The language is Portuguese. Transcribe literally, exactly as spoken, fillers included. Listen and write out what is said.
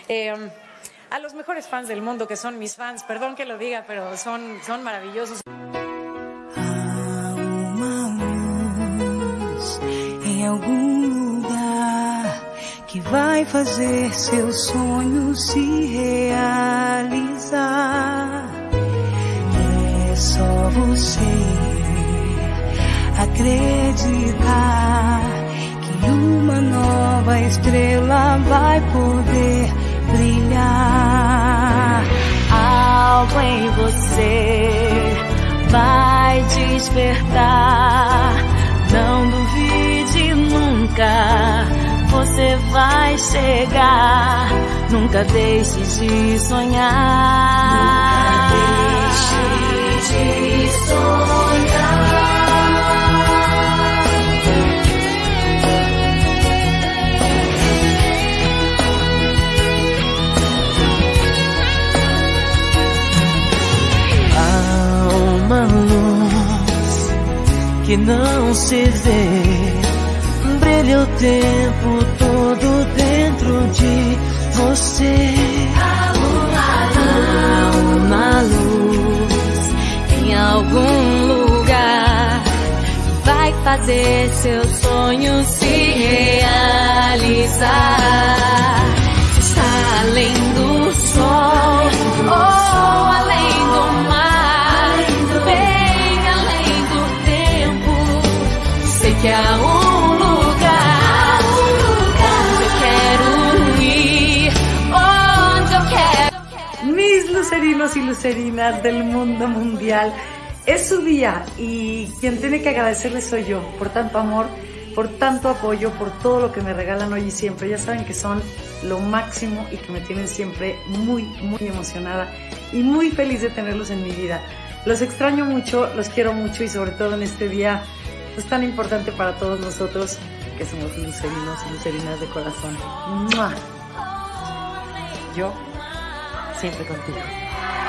Eh, a los mejores fans del mundo, que son mis fans, perdón que lo diga, pero son, son maravillosos. Há uma luz em algum lugar que vai fazer seu sonho se realizar. É só você acreditar que uma nova estrela vai poder brilhar. Algo em você vai despertar. Não duvide nunca, você vai chegar. Nunca deixe de sonhar. Nunca deixe de sonhar. Uma luz que não se vê, brilha o tempo todo dentro de você. Há uma luz em algum lugar que vai fazer seu sonho se realizar. Está além do sol ou além do mar. Que há um lugar, um lugar onde eu quero ir, onde eu quero. Mis lucerinos y lucerinas del mundo mundial, es su día y quien tiene que agradecerles soy yo por tanto amor, por tanto apoyo, por todo lo que me regalan hoy y siempre. Ya saben que son lo máximo y que me tienen siempre muy, muy emocionada y muy feliz de tenerlos en mi vida. Los extraño mucho, los quiero mucho y sobre todo en este día es tan importante para todos nosotros que somos lucerinos y lucerinas de corazón. ¡Mua! Yo siempre contigo.